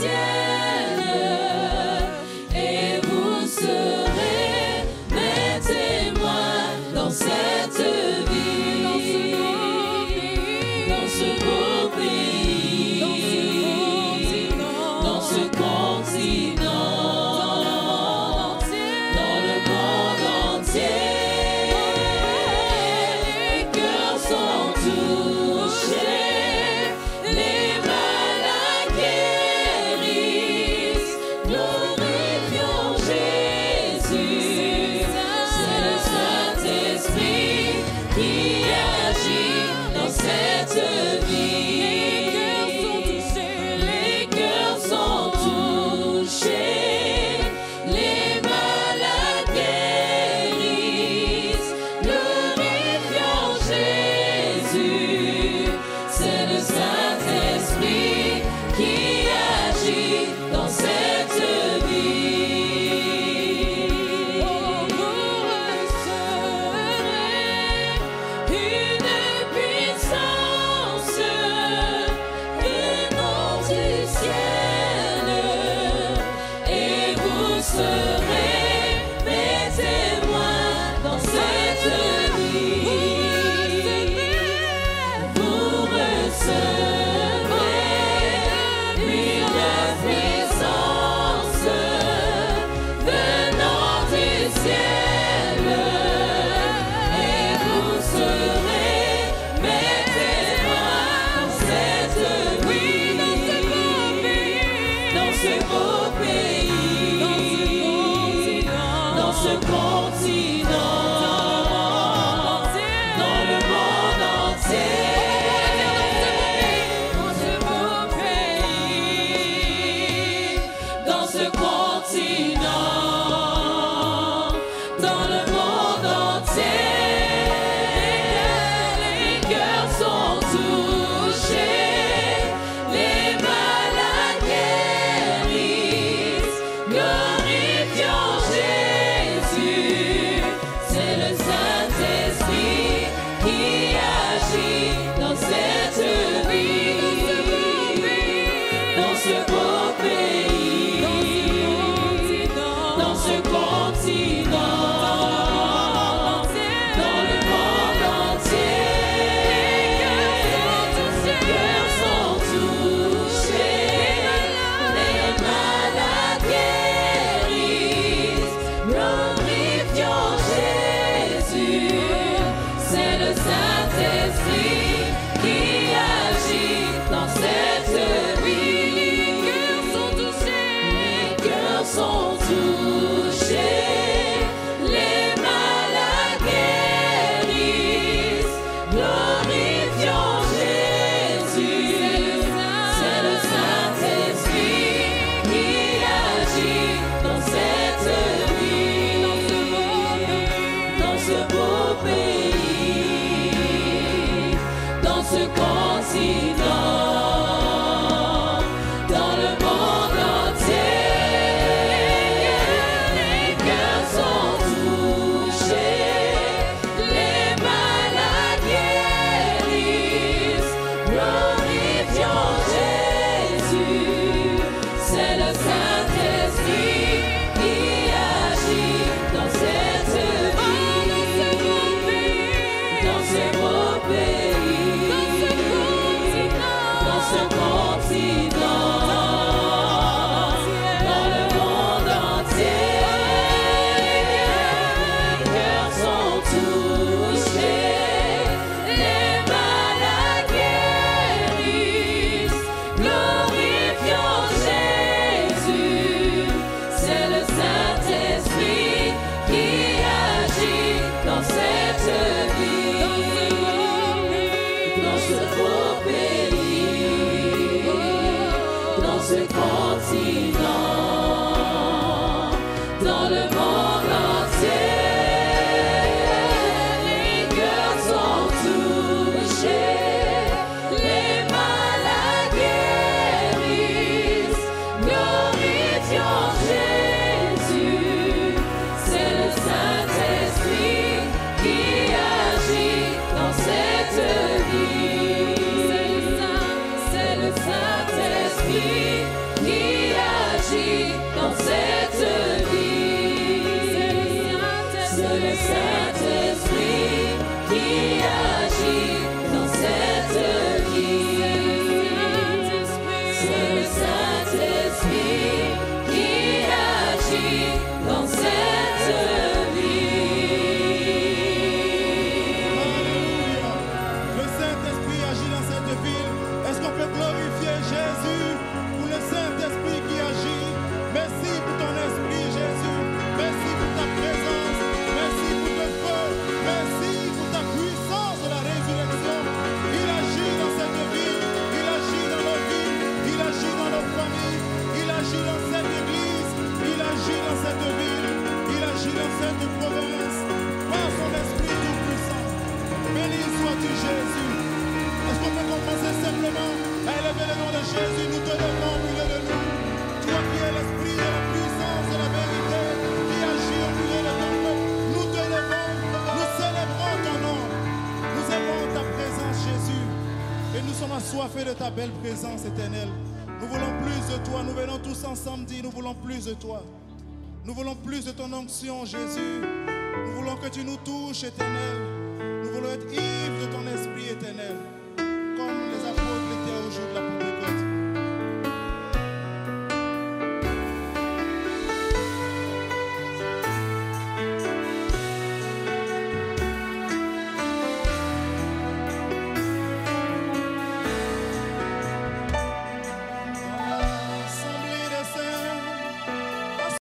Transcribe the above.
ciel et vous serez mes témoins dans cette vie, dans ce beau pays, dans ce continent, dans le monde entier. Les cœurs sont touchés, les malades guérissent, glorifions Jésus. C'est le Saint-Esprit qui agit dans cette vie. Les cœurs sont touchés, les malades guérissent, glorifions Jésus. C'est le Saint-Esprit qui agit dans cette vie. Oh, vous recevrez une puissance venant du ciel et vous serez mes témoins dans cette vie. Vous recevrez une puissance venant du ciel et vous serez mes témoins dans cette vie, dans ce beau pays, dans ce continent, dans le monde entier. Dans ce beau pays, dans ce continent, dans le monde entier. Les cœurs sont touchés, les malades guérissent, glorifions Jésus. C'est le Saint-Esprit qui agit dans cette vie, dans ce beau pays, dans ce continent, dans le monde entier. Les cœurs sont touchés, les malades guérissent, glorifions Jésus. C'est le Saint-Esprit qui agit dans cette vie. Les cœurs sont touchés, les malades guérissent, glorifions Jésus. C'est le Saint-Esprit qui agit dans cette vie, dans ce beau pays, dans ce continent, dans le monde entier. Les cœurs sont touchés, les malades guérissent, glorifions Jésus. C'est le Saint-Esprit qui agit dans cette vie, dans ce beau pays, dans ce continent, dans le monde entier. Les cœurs sont touchés, les malades guérissent, glorifions Jésus. C'est le Saint-Esprit qui agit dans cette vie, dans ce beau pays, dans ce continent, dans le monde entier. Les cœurs sont touchés, les malades guérissent, glorifions Jésus. C'est le Saint-Esprit qui agit dans cette vie. C'est le Saint-Esprit qui de province, par son esprit tout-puissant. Béni sois-tu, Jésus. Est-ce qu'on peut commencer simplement à élever le nom de Jésus? Nous te levons au milieu de nous. Toi qui es l'esprit de la puissance et la vérité, qui agit au milieu de ton peuple, nous te levons, nous célébrons ton nom. Nous aimons ta présence, Jésus. Et nous sommes assoiffés de ta belle présence éternelle. Nous voulons plus de toi. Nous venons tous ensemble dire, nous voulons plus de toi. Nous voulons plus de ton onction, Jésus. Nous voulons que tu nous touches, éternel. Nous voulons être ivres de ton esprit éternel, comme les apôtres l'étaient au jour de la